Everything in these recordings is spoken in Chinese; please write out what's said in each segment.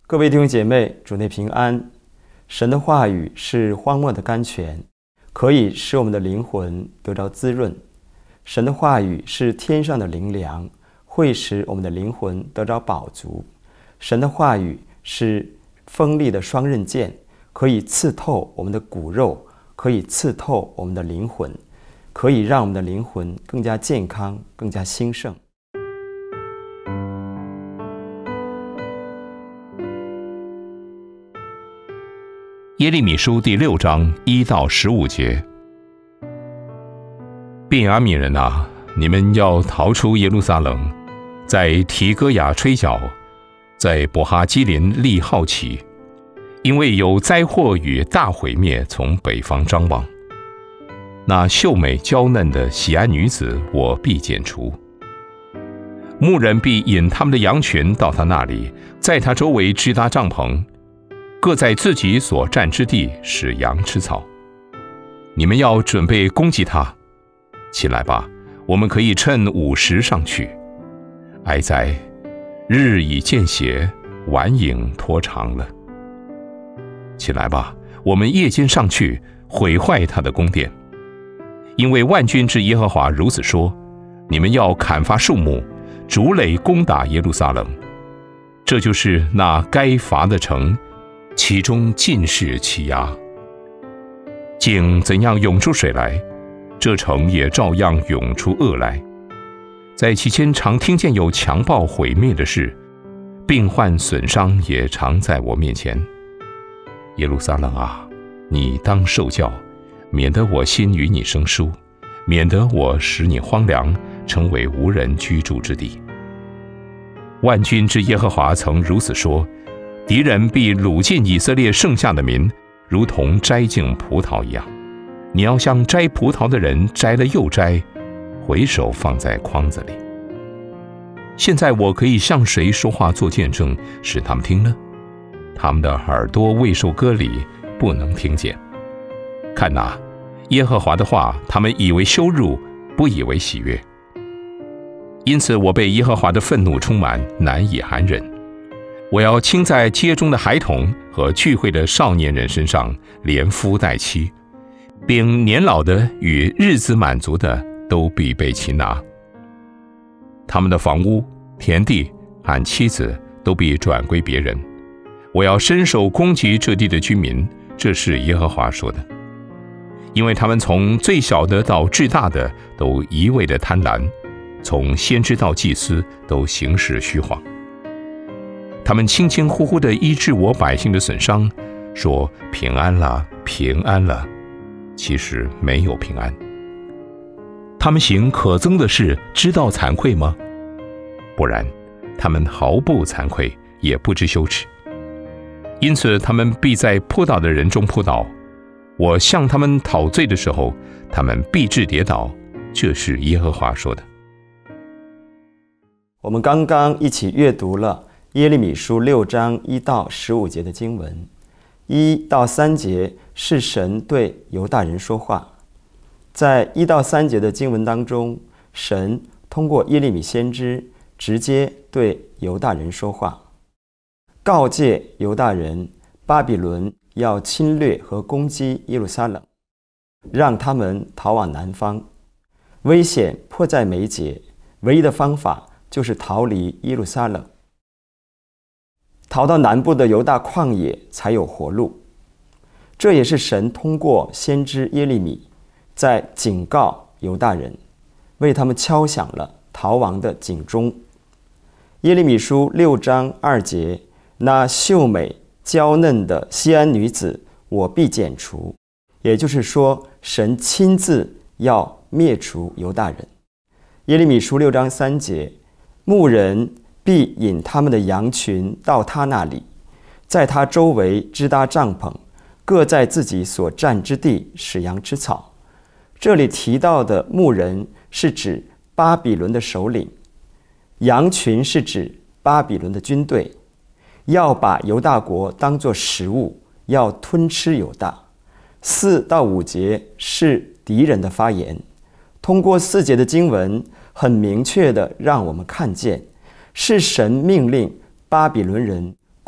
各位弟兄姐妹，主内平安。神的话语是荒漠的甘泉，可以使我们的灵魂得着滋润。神的话语是天上的灵粮，会使我们的灵魂得着饱足。神的话语是锋利的双刃剑，可以刺透我们的骨肉，可以刺透我们的灵魂，可以让我们的灵魂更加健康，更加兴盛。 耶利米书第6章1到15节：便雅悯人啊，你们要逃出耶路撒冷，在提哥雅吹角，在伯哈基林立号旗，因为有灾祸与大毁灭从北方张望。那秀美娇嫩的喜安女子，我必剪除。牧人必引他们的羊群到他那里，在他周围支搭帐篷，各在自己所占之地使羊吃草。你们要准备攻击他，起来吧，我们可以趁午时上去。哀哉，日已见斜，晚影拖长了。起来吧，我们夜间上去，毁坏他的宫殿。因为万军之耶和华如此说：你们要砍伐树木，筑垒攻打耶路撒冷。这就是那该伐的城，其中尽是欺压。井怎样涌出水来，这城也照样涌出恶来。在其间常听见有强暴毁灭的事，病患损伤也常在我面前。耶路撒冷啊，你当受教，免得我心与你生疏，免得我使你荒凉，成为无人居住之地。万军之耶和华曾如此说：敌人必掳尽以色列剩下的民，如同摘尽葡萄一样。你要像摘葡萄的人摘了又摘，回手放在筐子里。现在我可以向谁说话做见证，使他们听呢？他们的耳朵未受割礼，不能听见。看哪，耶和华的话，他们以为羞辱，不以为喜悦。因此我被耶和华的愤怒充满，难以含忍。我要倾在街中的孩童和聚会的少年人身上，连夫带妻，并年老的与日子满足的都必被擒拿。他们的房屋、田地和妻子都必转归别人。我要伸手攻击这地的居民，这是耶和华说的。因为他们从最小的到至大的都一味的贪婪，从先知到祭司都行事虚谎。他们轻轻呼呼地医治我百姓的损伤，说平安了，平安了，其实没有平安。他们行可憎的事，知道惭愧吗？不然，他们毫不惭愧，也不知羞耻。因此他们必在扑倒的人中扑倒，我向他们讨罪的时候，他们必致跌倒，这是耶和华说的。 我们刚刚一起阅读了耶利米书6章1到15节的经文。1到3节是神对犹大人说话。在1到3节的经文当中，神通过耶利米先知直接对犹大人说话，告诫犹大人巴比伦要侵略和攻击耶路撒冷，让他们逃往南方。危险迫在眉睫，唯一的方法就是逃离耶路撒冷，逃到南部的犹大旷野才有活路。这也是神通过先知耶利米在警告犹大人，为他们敲响了逃亡的警钟。耶利米书6章2节，那秀美娇嫩的西安女子，我必剪除。也就是说，神亲自要灭除犹大人。耶利米书6章3节，牧人必引他们的羊群到他那里，在他周围支搭帐篷，各在自己所占之地使羊吃草。这里提到的牧人是指巴比伦的首领，羊群是指巴比伦的军队，要把犹大国当作食物，要吞吃犹大。4到5节是敌人的发言。通过4节的经文，很明确地让我们看见，是神命令巴比伦人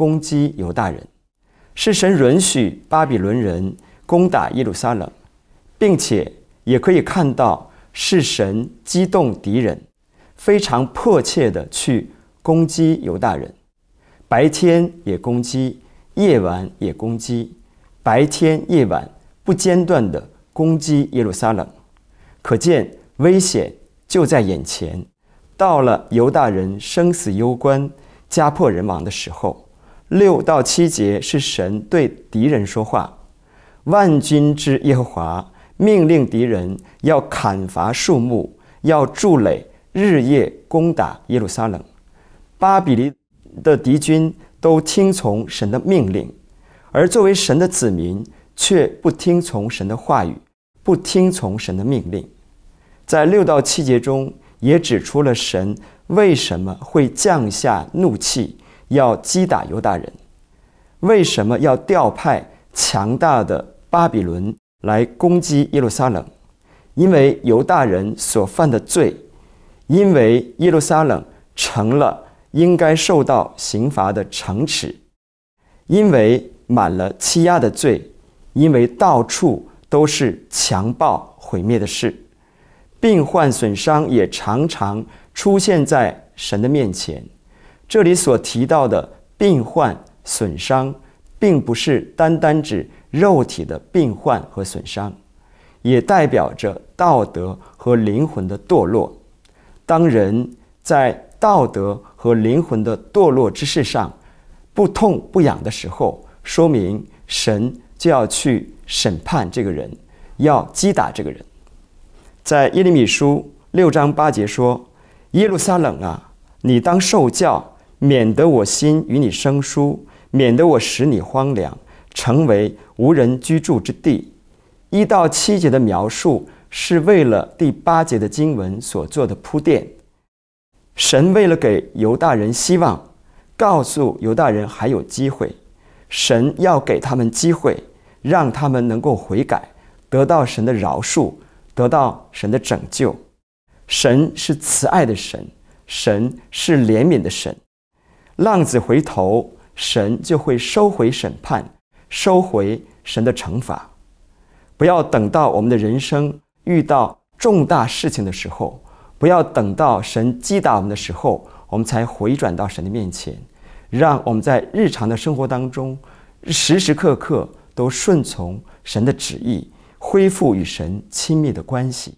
攻击犹大人，是神允许巴比伦人攻打耶路撒冷，并且也可以看到是神激动敌人，非常迫切地去攻击犹大人，白天也攻击，夜晚也攻击，白天夜晚不间断地攻击耶路撒冷，可见危险就在眼前。到了犹大人生死攸关、家破人亡的时候，6到7节是神对敌人说话。万军之耶和华命令敌人要砍伐树木，要筑垒，日夜攻打耶路撒冷。巴比伦的敌军都听从神的命令，而作为神的子民却不听从神的话语，不听从神的命令。在6到7节中也指出了神为什么会降下怒气，要击打犹大人，为什么要调派强大的巴比伦来攻击耶路撒冷。因为犹大人所犯的罪，因为耶路撒冷成了应该受到刑罚的城池，因为满了欺压的罪，因为到处都是强暴毁灭的事，病患损伤也常常出现在神的面前。这里所提到的病患损伤，并不是单单指肉体的病患和损伤，也代表着道德和灵魂的堕落。当人在道德和灵魂的堕落之事上不痛不痒的时候，说明神就要去审判这个人，要击打这个人。在耶利米书6章8节说：耶路撒冷啊，你当受教，免得我心与你生疏，免得我使你荒凉，成为无人居住之地。1到7节的描述是为了第8节的经文所做的铺垫。神为了给犹大人希望，告诉犹大人还有机会，神要给他们机会，让他们能够悔改，得到神的饶恕，得到神的拯救。神是慈爱的神，神是怜悯的神。浪子回头，神就会收回审判，收回神的惩罚。不要等到我们的人生遇到重大事情的时候，不要等到神击打我们的时候，我们才回转到神的面前。让我们在日常的生活当中，时时刻刻都顺从神的旨意，恢复与神亲密的关系。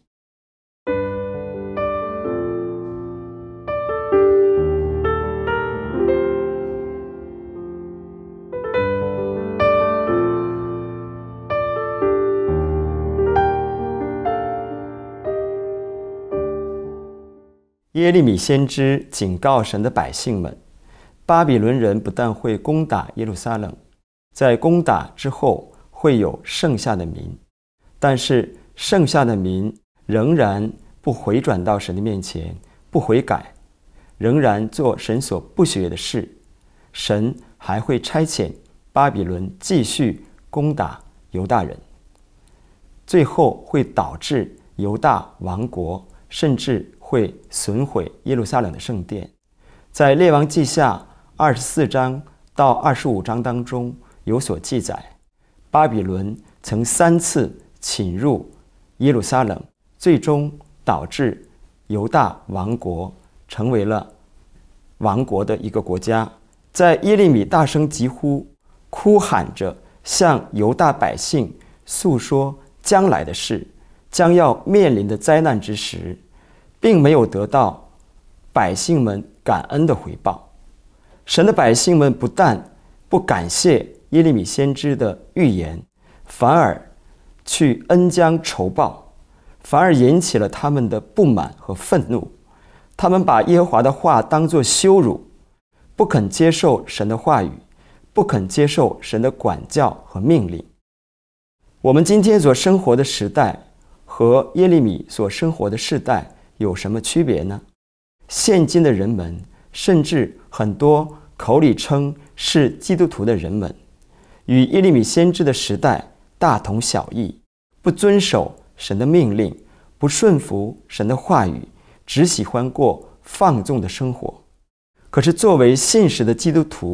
耶利米先知警告神的百姓们，巴比伦人不但会攻打耶路撒冷，在攻打之后会有剩下的民，但是剩下的民仍然不回转到神的面前，不悔改，仍然做神所不喜悦的事。神还会差遣巴比伦继续攻打犹大人，最后会导致犹大亡国，甚至会损毁耶路撒冷的圣殿。在列王记下24章到25章当中有所记载，巴比伦曾3次侵入耶路撒冷，最终导致犹大亡国，成为了亡国的一个国家。在耶利米大声疾呼，哭喊着向犹大百姓诉说将来的事，将要面临的灾难之时，并没有得到百姓们感恩的回报。神的百姓们不但不感谢耶利米先知的预言，反而去恩将仇报，反而引起了他们的不满和愤怒。他们把耶和华的话当作羞辱，不肯接受神的话语，不肯接受神的管教和命令。我们今天所生活的时代和耶利米所生活的世代有什么区别呢？现今的人们，甚至很多口里称是基督徒的人们，与耶利米先知的时代大同小异，不遵守神的命令，不顺服神的话语，只喜欢过放纵的生活。可是作为信实的基督徒，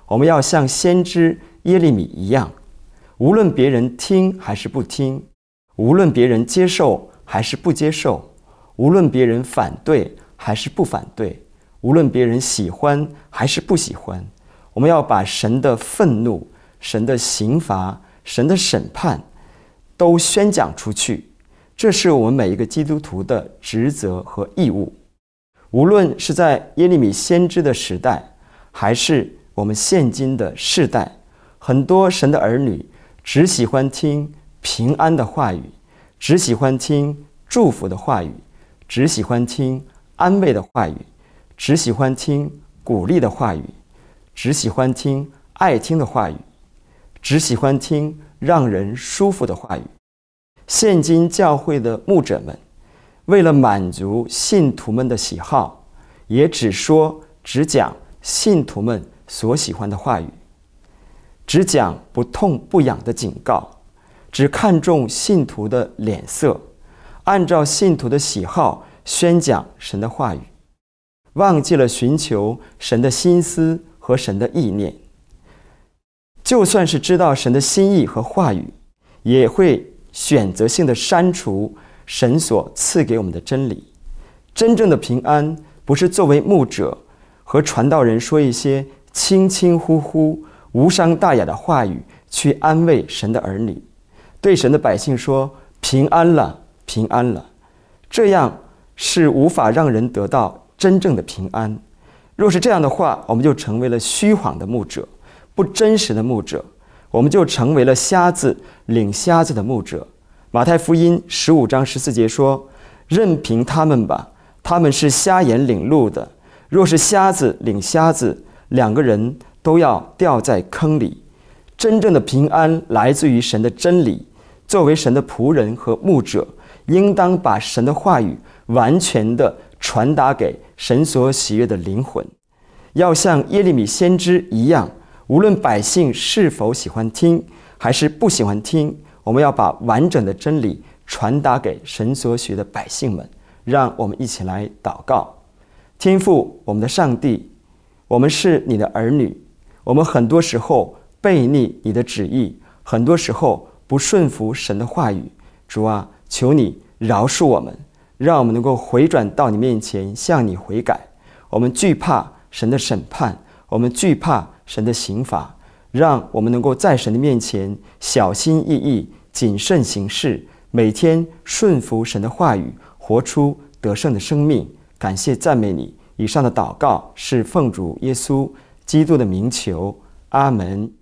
我们要像先知耶利米一样，无论别人听还是不听，无论别人接受还是不接受，无论别人反对还是不反对，无论别人喜欢还是不喜欢，我们要把神的愤怒、神的刑罚、神的审判都宣讲出去。这是我们每一个基督徒的职责和义务。无论是在耶利米先知的时代，还是我们现今的世代，很多神的儿女只喜欢听平安的话语，只喜欢听祝福的话语，只喜欢听安慰的话语，只喜欢听鼓励的话语，只喜欢听爱听的话语，只喜欢听让人舒服的话语。现今教会的牧者们，为了满足信徒们的喜好，也只讲信徒们所喜欢的话语，只讲不痛不痒的警告，只看重信徒的脸色，按照信徒的喜好宣讲神的话语，忘记了寻求神的心思和神的意念。就算是知道神的心意和话语，也会选择性的删除神所赐给我们的真理。真正的平安，不是作为牧者和传道人说一些轻轻呼呼、无伤大雅的话语去安慰神的儿女，对神的百姓说平安了，平安了。这样是无法让人得到真正的平安。若是这样的话，我们就成为了虚谎的牧者，不真实的牧者，我们就成为了瞎子领瞎子的牧者。马太福音15章14节说，任凭他们吧，他们是瞎眼领路的，若是瞎子领瞎子，两个人都要掉在坑里。真正的平安来自于神的真理。作为神的仆人和牧者，应当把神的话语完全的传达给神所喜悦的灵魂。要像耶利米先知一样，无论百姓是否喜欢听还是不喜欢听，我们要把完整的真理传达给神所喜悦的百姓们。让我们一起来祷告。天父，我们的上帝，我们是你的儿女，我们很多时候悖逆你的旨意，很多时候不顺服神的话语。主啊，求你饶恕我们，让我们能够回转到你面前，向你悔改。我们惧怕神的审判，我们惧怕神的刑罚，让我们能够在神的面前小心翼翼、谨慎行事，每天顺服神的话语，活出得胜的生命。感谢赞美你。以上的祷告是奉主耶稣基督的名求，阿们。